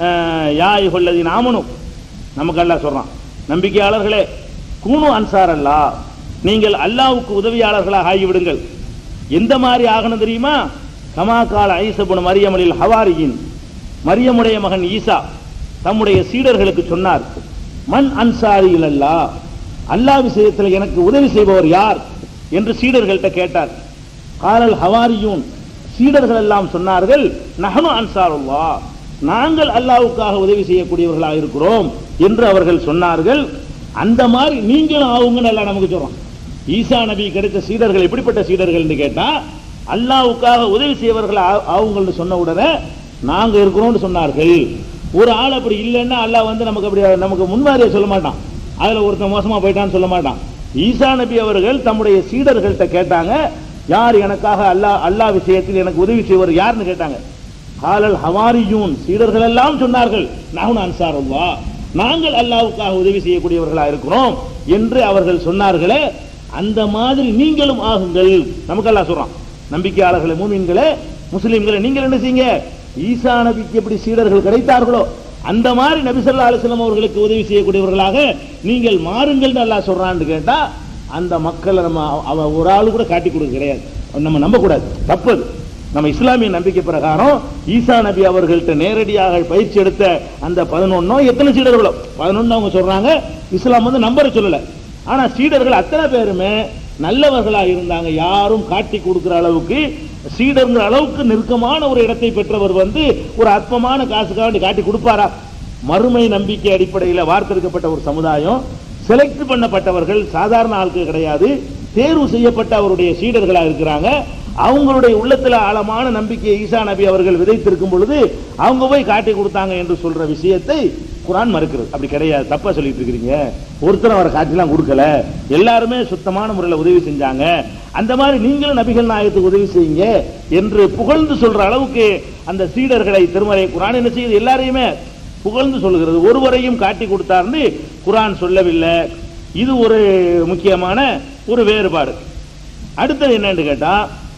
யா கொள்ளதி நாமனும், நமக்கு அல்லாஹ் சொல்றான், நம்பிக்கையாளர்களே, கூனு அன்சார் அல்லா, நீங்கள் அல்லாவுக்கு உதவியாளர்களாக ஆகிவிடுங்கள். எந்த மாதிரி ஆகணும் தெரியுமா, கமா கால ஐசபுன் மரியமலில் ஹவாரியின், மரியமுடைய மகன் ஈசா தம்முடைய சீடர்களுக்கு சொன்னார், மன் அன்சாரி இல்லல்லா, அல்லாஹ் விஷயத்தில் எனக்கு உதவி செய்பவர் யார் என்று சீடர்கள்ட்ட கேட்டார். காலல் ஹவாரியூன், சீடர்கள் எல்லாம் சொன்னார்கள், நஹனு அன்சாருல்லாஹ், நாங்கள் அல்லாஹ்வுக்காக உதவி செய்யக்கூடியவர்களாக இருக்கிறோம் என்று அவர்கள் சொன்னார்கள். அந்த மாதிரி நீங்களும் ஆகுங்கன்னு எல்லாம் நமக்கு சொல்றோம். ஈசா நபி கிடைத்த சீடர்கள் எப்படிப்பட்ட சீடர்கள் கேட்டா, அல்லாஹ்வுக்காக உதவி செய்யவர்கள் ஆகுங்கள்னு சொன்ன உடனே நாங்க இருக்கிறோம்னு சொன்னார்கள். ஒரு ஆள் அப்படி இல்லைன்னா அல்லாஹ் வந்து நமக்கு அப்படி நமக்கு முன்மாதிரியை சொல்ல மாட்டான், அதுல ஒருத்தன் மோசமா போயிட்டான்னு சொல்ல மாட்டான். ஈசா நபி அவர்கள் தம்முடைய சீடர்கள்ட்ட கேட்டாங்க, யார் எனக்காக அல்லாஹ் அல்லாஹ் விஷயத்தில் எனக்கு உதவி செய்வர் யாருன்னு கேட்டாங்க. காலல் ஹவாரியூன், சீடர்கள் எல்லாம் சொன்னார்கள், நஹ்னு அன்சாருல்லாஹ், நாங்கள் அல்லாஹ்வுக்காக உதவி செய்யக்கூடியவர்களா இருக்கிறோம் என்று அவர்கள் சொன்னார்களே. அந்த மாதிரி நீங்களும் ஆகுங்கள். நமக்கு அல்லாஹ் சொல்றான், நம்பிக்கையாளர்களே, மூமின்களே, முஸ்லிம்களே, நீங்கள் என்ன செய்யுங்க, ஈசா நபிக்கு எப்படி சீடர்கள் கிடைத்தார்களோ அந்த மாதிரி நபி ஸல்லல்லாஹு அலைஹி வஸல்லம் அவர்களுக்கு உதவி செய்யக்கூடியவர்களாக நீங்கள் மாறுங்கள் அல்லாஹ் சொல்றான்னு கேட்டா, அந்த மக்களை நம்ம ஒரு ஆளு கூட காட்டி கொடுக்க கிடையாது, நம்ம நம்ப கூடாது, தப்பது. நம்ம இஸ்லாமிய நம்பிக்கை பிரகாரம் ஈசா நபி அவர்கள்ட்ட நேரடியாக பயிற்சி எடுத்த அந்த பதினொன்னோ எத்தனை சீடர்களோ பதினொன்னு அவங்க சொல்றாங்க. இஸ்லாம் வந்து நம்பரை சொல்லல, ஆனா சீடர்கள் அத்தனை பேருமே நல்லவர்களா இருந்தாங்க. யாரும் காட்டி கொடுக்கிற அளவுக்கு, சீடர்ங்கிற அளவுக்கு நெருக்கமான ஒரு இடத்தை பெற்றவர் வந்து ஒரு அற்பமான காசுக்காக காட்டி கொடுப்பாரா? மறுமை நம்பிக்கை அடிப்படையில் வார்த்தெடுக்கப்பட்ட ஒரு சமுதாயம், செலக்ட் பண்ணப்பட்டவர்கள் சாதாரண ஆட்கள் கிடையாது, தேர்வு செய்யப்பட்ட அவருடைய சீடர்களா இருக்கிறாங்க. அவங்களுடைய உள்ளத்துல ஆழமான நம்பிக்கையை ஈசா நபி அவர்கள் விதைத்திருக்கும் பொழுது அவங்க போய் காட்டி கொடுத்தாங்க என்று சொல்ற விஷயத்தை குர்ஆன் மறுக்கிறது. அப்படி கிடையாது, தப்பா சொல்லிட்டு இருக்கிறீங்க, ஒருத்தர் அவரை காட்டிலாம் கொடுக்கல, எல்லாருமே சுத்தமான முறையில் உதவி செஞ்சாங்க, அந்த மாதிரி நீங்களும் நபிகள் நாயகத்துக்கு உதவி செய்யுங்க என்று புகழ்ந்து சொல்ற அளவுக்கு அந்த சீடர்களை திருமறை குர்ஆன் என்ன செய்யுது, எல்லாரையுமே புகழ்ந்து சொல்லுகிறது. ஒருவரையும் காட்டி கொடுத்தார்னு குர்ஆன் சொல்லவில்லை. இது ஒரு முக்கியமான ஒரு வேறுபாடு. அடுத்தது என்னன்னு கேட்டா,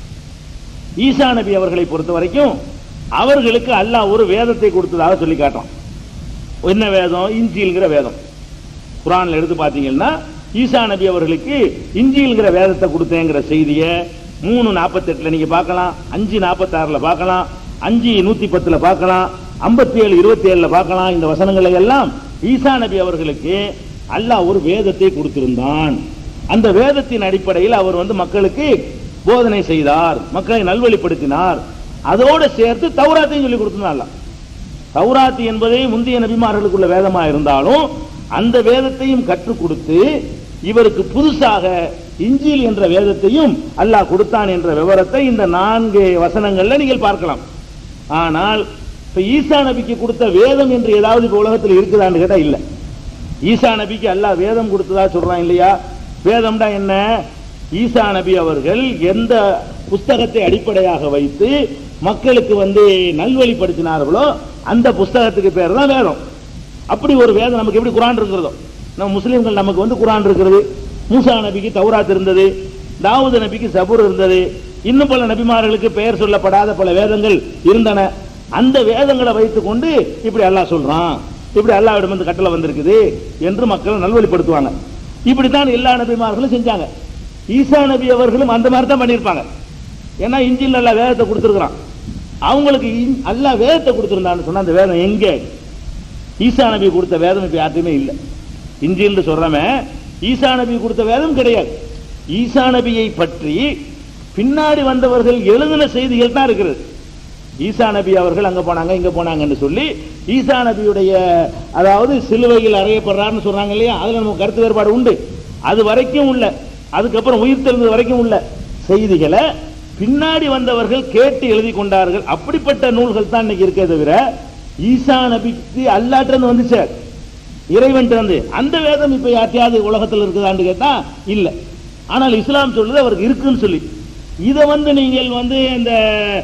ஈசா நபி அவர்களை பொறுத்த வரைக்கும் அவர்களுக்கு அல்லாஹ் ஒரு வேதத்தை கொடுத்ததாக சொல்லி காட்டுறான். என்ன வேதம்? இஞ்சில்ங்கிற வேதம். குர்ஆன்ல எடுத்து பாத்தீங்கன்னா ஈசா நபி அவர்களுக்கு இஞ்சில்ங்கிற வேதத்தை கொடுத்தேங்கிற செய்தியை மூணு நாற்பத்தி எட்டுல நீங்க பார்க்கலாம், அஞ்சு நாற்பத்தி ஆறுல பார்க்கலாம், அஞ்சு நூத்தி பத்துல பார்க்கலாம், ஐம்பத்தி ஏழு இருபத்தி ஏழுல பார்க்கலாம். இந்த வசனங்களை எல்லாம் ஈசா நபி அவர்களுக்கு அல்லாஹ் ஒரு வேதத்தை கொடுத்திருந்தான். அந்த வேதத்தின் அடிப்படையில் அவர் வந்து மக்களுக்கு போதனை செய்தார், மக்களை நல்வழிப்படுத்தினார். அதோடு சேர்த்து தௌராத்தையும் சொல்லி கொடுத்தார். தௌராத் என்பதே முந்தைய நபிமார்களுக்குள்ள வேதமா இருந்தாலும் அந்த வேதத்தையும் கற்றுக் கொடுத்து இவருக்கு புதுசாக இஞ்சில் என்ற வேதத்தையும் அல்லாஹ் கொடுத்தான் என்ற விவரத்தை இந்த நான்கு வசனங்கள்ல நீங்கள் பார்க்கலாம். ஆனால் இப்ப ஈசா நபிக்கு கொடுத்த வேதம் என்று ஏதாவது இப்ப உலகத்தில் இருக்குதான்னு கேட்டா இல்ல. ஈசா நபிக்கு அல்லாஹ் வேதம் கொடுத்ததா சொல்றான் இல்லையா? வேதம்டா என்ன? ஈசா நபி அவர்கள் எந்த புஸ்தகத்தை அடிப்படையாக வைத்து மக்களுக்கு வந்து நல்வழிப்படுத்தினார்களோ அந்த புஸ்தகத்துக்கு பேர் தான் வேதம். அப்படி ஒரு வேதம் நமக்கு எப்படி குர்ஆன் இருக்கிறதோ, நம்ம முஸ்லிம்கள் நமக்கு வந்து குர்ஆன் இருக்கிறது, மூசா நபிக்கு தௌராத் இருந்தது, தாவூது நபிக்கு ஜபூர் இருந்தது, இன்னும் பல நபிமார்களுக்கு பெயர் சொல்லப்படாத பல வேதங்கள் இருந்தன. அந்த வேதங்களை வைத்துக் கொண்டு இப்படி அல்லாஹ் சொல்றான், இப்படி அல்லாஹ்விடம் வந்து கட்டளை வந்திருக்குது என்று மக்கள் நல்வழிப்படுத்துவாங்க. இப்படித்தான் எல்லா நபிமார்களும் செஞ்சாங்க. ஈசா நபி அவர்களும் அந்த மாதிரி தான் பண்ணியிருப்பாங்க. ஏன்னா இன்ஜில் அல்லாஹ் வேதத்தை கொடுத்துருக்கிறான், அவங்களுக்கு அல்லாஹ் வேதத்தை கொடுத்துருந்தான்னு சொன்னா அந்த வேதம் எங்க? ஈசா நபி கொடுத்த வேதம் இப்ப யார்ட்டுமே இல்லை. இன்ஜில் சொல்றமே ஈசா நபி கொடுத்த வேதம் கிடையாது. ஈசா நபியை பற்றி பின்னாடி வந்தவர்கள் எழுதின செய்திகள் தான் இருக்கிறது. ஈசா நபி அவர்கள் அங்க போனாங்க இங்க போனாங்கன்னு சொல்லி ஈசா நபியுடைய அதாவது சிலுவையில் அறையப்படுறாருன்னு சொல்றாங்க இல்லையா, அதுல நமக்கு கருத்து வேறுபாடு உண்டு. அது வரைக்கும் உள்ள, அதுக்கப்புறம் உயிர் தெழுந்தது வரைக்கும் உள்ள செய்திகளை பின்னாடி வந்தவர்கள் கேட்டு எழுதி கொண்டார்கள். அப்படிப்பட்ட நூல்கள் தான் இன்னைக்கு இருக்கே தவிர ஈசா நபிக்கு அல்லாஹ்ட்ட வந்துச்சு இறைவன் வந்து அந்த வேதம் இப்ப யாத்தியாவது உலகத்தில் இருக்குதான்னு கேட்டா இல்ல. ஆனால் இஸ்லாம் சொல்லுது அவருக்கு இருக்குன்னு சொல்லி. இதை வந்து நீங்கள் வந்து இந்த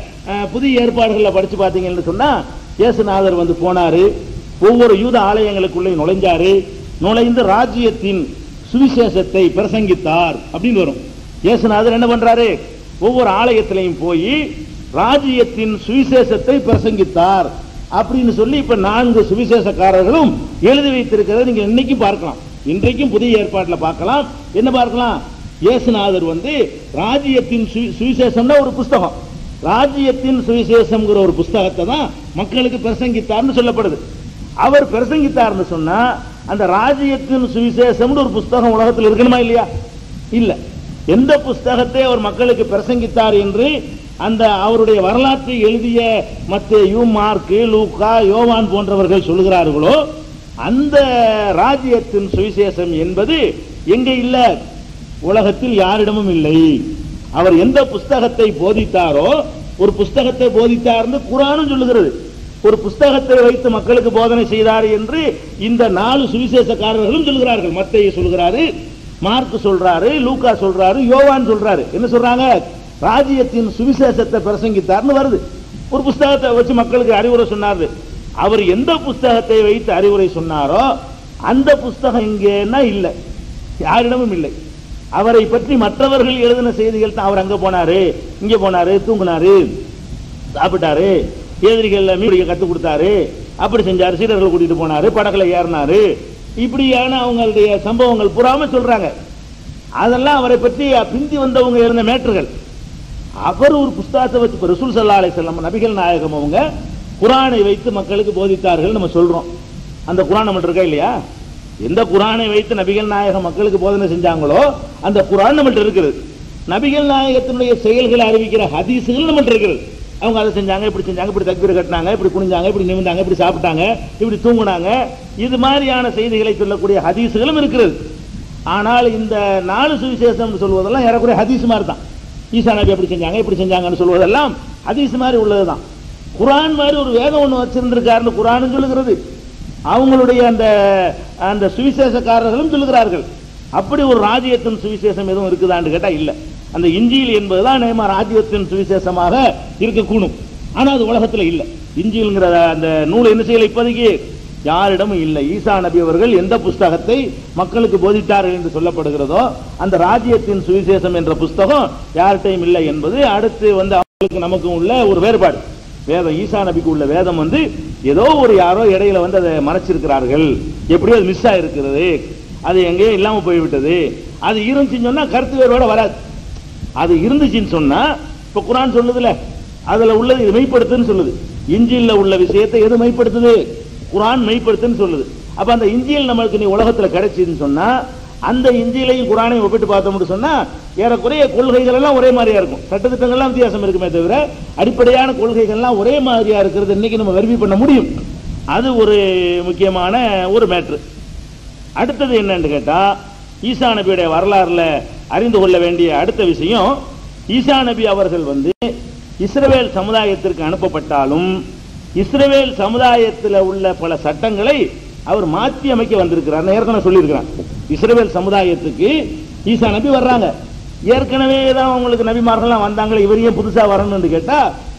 புதிய ஏற்பாடுகளில் படிச்சு பார்த்தீங்கன்னு சொன்னா இயேசுநாதர் வந்து போனாரு, ஒவ்வொரு யூத ஆலயங்களுக்குள்ளே நுழைஞ்சாரு, நுழைந்து ராஜ்யத்தின் சுவிசேஷத்தை பிரசங்கித்தார் அப்படின்னு வரும். இயேசுநாதர் என்ன பண்றாரு? ஒவ்வொரு ஆலயத்திலையும் போய் ராஜ்யத்தின் சுவிசேஷத்தை பிரசங்கித்தார் அப்படின்னு சொல்லி இப்ப நான்கு சுவிசேஷக்காரர்களும் எழுதி வைத்திருக்கிறத நீங்க இன்னைக்கு பார்க்கலாம். இன்றைக்கும் புதிய ஏற்பாட்டில் பார்க்கலாம். என்ன பார்க்கலாம்? இயேசுநாதர் வந்து ராஜ்யத்தின் சுவிசேஷம்னா ஒரு புஸ்தகம், ராஜ்யத்தின் சுவிசேஷம்ங்கிற ஒரு புஸ்தகத்தை தான் மக்களுக்கு பிரசங்கித்தார்னு சொல்லப்படுது. அவர் பிரசங்கித்தார்னு சொன்னா அந்த ராஜ்யத்தின் சுவிசேஷம்னு ஒரு புஸ்தகம் உலகத்தில் இருக்கணுமா இல்லையா? இல்ல. எந்த புஸ்தகத்தை அவர் மக்களுக்கு பிரசங்கித்தார் என்று அந்த அவருடைய வரலாற்றை எழுதிய மத்தேயு, மார்க்கு, லூக்கா, யோவான் போன்றவர்கள் சொல்லுகிறார்களோ அந்த ராஜ்யத்தின் சுவிசேஷம் என்பது எங்க இல்ல? உலகத்தில் யாரிடமும் இல்லை. அவர் எந்த புஸ்தகத்தை போதித்தாரோ, ஒரு புஸ்தகத்தை போதித்தார்னு குர்ஆனும் சொல்லுகிறது, ஒரு புஸ்தகத்தை வைத்து மக்களுக்கு போதனை செய்தார் என்று இந்த நாலு சுவிசேஷக்காரர்களும் சொல்கிறார்கள். மத்தேயு சொல்கிறாரு, மார்க்கு சொல்றாரு, லூக்கா சொல்றாரு, யோவான் சொல்றாரு. என்ன சொல்றாங்க? ராஜ்யத்தின் சுவிசேஷத்தை பிரசங்கித்தார்னு வருது. ஒரு புஸ்தகத்தை வச்சு மக்களுக்கு அறிவுரை சொன்னாரு. அவர் எந்த புஸ்தகத்தை வைத்து அறிவுரை சொன்னாரோ அந்த புஸ்தகம் இங்கேன்னா இல்லை, யாரிடமும் இல்லை. அவரை பற்றி மற்றவர்கள் எழுதின செய்திகள் தான். அவர் அங்க போனாரு, இங்க போனாரு, தூங்கினாரு, சாப்பிட்டாரு, எதிரிகள் மீடிய கத்து கொடுத்தாரு, அப்படி செஞ்சாரு, சீடர்கள் கூட்டிட்டு போனாரு, படகுல ஏறினாரு, இப்படியான அவங்களுடைய சம்பவங்கள் புறாம சொல்றாங்க. அதெல்லாம் அவரை பற்றி பிந்தி வந்தவங்க இருந்த மேட்டர்கள். அவர் ஒரு புஸ்தகத்தை வச்சு ரசூல் ஸல்லல்லாஹு அலைஹி வஸல்லம் நபிகள் நாயகம் அவங்க குர்ஆனை வைத்து மக்களுக்கு போதித்தார்கள் நம்ம சொல்றோம். அந்த குர்ஆன் நம்மள்ட்ட இருக்கா இல்லையா? எந்த குர்ஆனை வைத்து நபிகள் நாயகம் மக்களுக்கு போதனை செஞ்சாங்களோ அந்த குர்ஆன் நம்மள்ட்ட இருக்குது. நபிகள் நாயகத்தினுடைய செயல்களை அறிவிக்கிற ஹதீஸ்கள் நம்மள்ட்ட இருக்குது. அவங்க அதை செஞ்சாங்க, இப்படி செஞ்சாங்க, இப்படி தக்பீர் கட்டினாங்க, இப்படி குனிஞ்சாங்க, இப்படி நிமிந்தாங்க, இப்படி சாப்பிட்டாங்க, இப்படி தூங்குனாங்க, இது மாதிரியான செய்திகளை சொல்லக்கூடிய ஹதீஸ்களும் இருக்கிறது. ஆனால் இந்த நாலு சுவிசேஷம் சொல்வதெல்லாம் ஏறக்குறைய ஹதீஸ் மாதிரி தான். ஈசா நபி அப்படி செஞ்சாங்க, இப்படி செஞ்சாங்கன்னு சொல்வதெல்லாம் ஹதீஸ் மாதிரி உள்ளதுதான். குர்ஆன் மாதிரி ஒரு வேதம் ஒன்று வச்சிருந்திருக்காருன்னு குர்ஆனும் சொல்லுகிறது, அவங்களுடைய அந்த அந்த சுவிசேஷக்காரர்களும் சொல்லுகிறார்கள். அப்படி ஒரு ராஜ்யத்தின் சுவிசேஷம் எதுவும் இருக்குதான்னு கேட்டா இல்ல. அந்த இன்ஜீல் என்பதுதான் நேமா ராஜ்யத்தின் சுவிசேஷமாக இருக்கக்கூடும். ஆனா அது உலகத்துல இல்ல. இன்ஜீல்ங்கிற அந்த நூல் என்ன செய்யல இப்போதைக்கு யாரிடமும் இல்லை. ஈசா நபி அவர்கள் எந்த புஸ்தகத்தை மக்களுக்கு போதித்தார்கள் என்று சொல்லப்படுகிறதோ அந்த ராஜ்யத்தின் சுவிசேஷம் என்ற புஸ்தகம் யார்கிட்டையும் இல்லை என்பது அடுத்து வந்து அவங்களுக்கு நமக்கும் உள்ள ஒரு வேறுபாடு. வேதம், ஈசா நபிக்கு உள்ள வேதம் வந்து ஏதோ ஒரு யாரோ இடையில வந்து அதை மறைச்சிருக்கிறார்கள், எப்படியோ அது மிஸ் ஆயிருக்கிறது, அது எங்கேயோ இல்லாம போய்விட்டது. அது இருந்துச்சுன்னு சொன்னா கருத்து வேறுபாடு வராது. அது இருந்துச்சுன்னு சொன்னா இப்ப குர்ஆன் சொல்லுதுல அதுல உள்ளது இது மெய்ப்படுத்துன்னு சொல்லுது. இன்ஜீல்ல உள்ள விஷயத்தை எது மெய்ப்படுத்துது? குர்ஆன் மெய்ப்படுத்துன்னு சொல்லுது. அப்ப அந்த இன்ஜீல் நம்மளுக்கு நீ உலகத்துல கிடைச்சின்னு சொன்னா அந்த இன்ஜீலையும் குர்ஆனையும் ஒப்பிட்டு பார்த்தோம்னு சொன்னா ஏறக்குறைய கொள்கைகள் எல்லாம் ஒரே மாதிரியா இருக்கும். சட்டத்திட்டங்கள்லாம் வித்தியாசம் இருக்குமே தவிர அடிப்படையான கொள்கைகள்லாம் ஒரே மாதிரியா இருக்கிறது இன்னைக்கு நம்ம வெரிஃபை பண்ண முடியும். அது ஒரு முக்கியமான ஒரு மேட்ரு. அடுத்தது என்னன்னு கேட்டா ஈசா நபியுடைய வரலாறுல அறிந்து கொள்ள வேண்டிய அடுத்த விஷயம், ஈசா நபி அவர்கள் வந்து இஸ்ரவேல் சமுதாயத்திற்கு அனுப்பப்பட்டாலும் இஸ்ரவேல் சமுதாயத்தில் உள்ள பல சட்டங்களை அவர் மாற்றி அமைக்க வந்திருக்கிறார். ஏற்கனவே சொல்லியிருக்கிறார். இஸ்ரவேல் சமுதாயத்துக்கு ஈசா நபி வர்றாங்க, ஏற்கனவே தான் அவங்களுக்கு நபிமார்கள்லாம் வந்தாங்களே, இவரையும் புதுசா வரணும்னு கேட்டா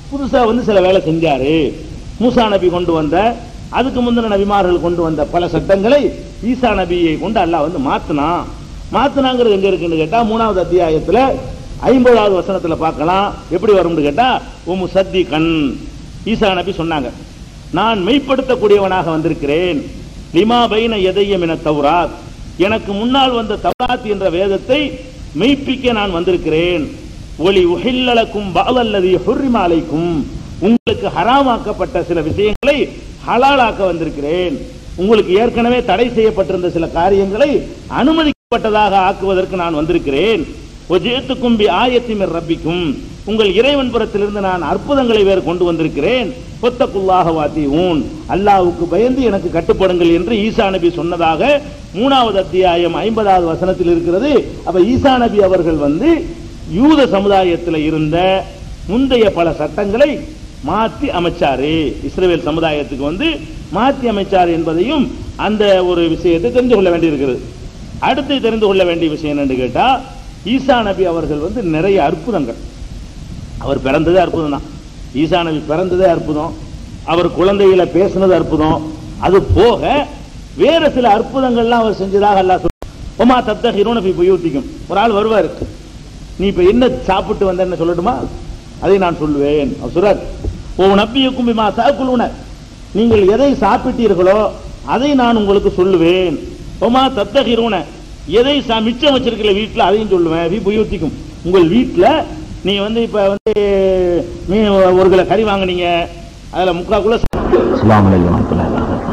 புதுசா வந்து சில வேலை செஞ்சாரு. மூசா நபி கொண்டு வந்த, அதுக்கு முந்தின நபிமார்கள் கொண்டு வந்த பல சட்டங்களை ஈசா நபியை கொண்டு அல்லாஹ் வந்து மாத்தினா. மாத்தினாங்கிறது எங்க இருக்குன்னு கேட்டா மூணாவது அத்தியாயத்துல ஐம்பதாவது வசனத்துல பார்க்கலாம். எப்படி வரும்னு கேட்டா உம் சத்தி கண் ஈசா நபி சொன்னாங்க, நான் மெய்ப்படுத்தக்கூடியவனாக வந்திருக்கிறேன். லிமா பைன எதையம் என தௌராத், எனக்கு முன்னால் வந்த தௌராத் என்ற வேதத்தை மெய்ப்பிக்க நான் வந்திருக்கிறேன். ஒலி உஹில்லலக்கும் பஅலல்லதி ஹுர்ரிம அலைக்கும், உங்களுக்கு ஹராமாக்கப்பட்ட சில விஷயங்களை ஹலாலாக்க வந்திருக்கிறேன். உங்களுக்கு ஏற்கனவே தடை செய்யப்பட்டிருந்த சில காரியங்களை அனுமதிக்கப்பட்டதாக ஆக்குவதற்கு நான் வந்திருக்கிறேன். ஒஜேத்துக்கும் பி ஆயத்தின் ரப்பிக்கும், உங்கள் இறைவன் புறத்திலிருந்து நான் அற்புதங்களை வேறு கொண்டு வந்திருக்கிறேன். பொத்தக்குள்ளாக வாத்தியூன், அல்லாஹ்வுக்கு பயந்து எனக்கு கட்டுப்படுங்கள் என்று ஈசா நபி சொன்னதாக மூணாவது அத்தியாயம் ஐம்பதாவது வசனத்தில் இருக்கிறது. அப்ப ஈசா நபி அவர்கள் வந்து யூத சமுதாயத்தில் இருந்த முந்தைய பல சட்டங்களை மாற்றி அமைச்சாரு, இஸ்ரவேல் சமுதாயத்துக்கு வந்து மாற்றி அமைச்சார் என்பதையும் அந்த ஒரு விஷயத்தை தெரிந்து கொள்ள வேண்டியிருக்கிறது. அடுத்து தெரிந்து கொள்ள வேண்டிய விஷயம் என்னன்னு கேட்டா, ஈசா நபி அவர்கள் வந்து நிறைய அற்புதங்கள், அவர் பிறந்ததே அற்புதம் தான். ஈசா நபி பிறந்ததே அற்புதம், அவர் குழந்தையில பேசினது அற்புதம். அது போக வேற சில அற்புதங்கள்லாம் அவர் செஞ்சதாக அல்லாஹ் சொல்றான். ஒமா தத்தஹிரூன ஃபீ புயூத்திக்கும், ஒரு ஆள் வருவார், நீ இப்ப என்ன சாப்பிட்டு வந்தேன்னு சொல்லட்டுமா, அதை நான் சொல்லுவேன். சுரத் ஓ நபியுக்கும் பிமா தஅகுலூன, நீங்கள் எதை சாப்பிட்டீர்களோ அதை நான் உங்களுக்கு சொல்லுவேன். ஒமா தத்தஹிரூன, எதை மிச்சம் வச்சிருக்கல வீட்டில் அதையும் சொல்லுவேன். ஃபீ புயூத்திக்கும், உங்கள் வீட்டில் நீ வந்து இப்ப வந்து மீன் ஒரு கிலோ கறி வாங்கினீங்க, அதுல முக்கால் கிலோ. அஸ்ஸலாமு அலைக்கும் வரஹ்மத்துல்லாஹி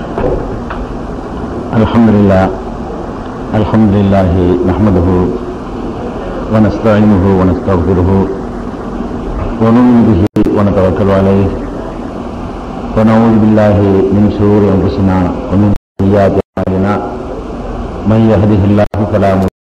அல்ஹம்துலில்லாஹ் அல்ஹம்துலில்லாஹி நஹ்மதுஹு வ நஸ்தஈனுஹு வ நஸ்தக்ஃபிருஹு வ நு'மினு பிஹி வ நதவக்கலு அலைஹி வ நஊது பில்லாஹி மின் ஷுரூரி அன்ஃபுஸினா வ மின் ஸய்யிஆத்தி அஅமாலினா மன் யஹ்திஹில்லாஹு ஃபலா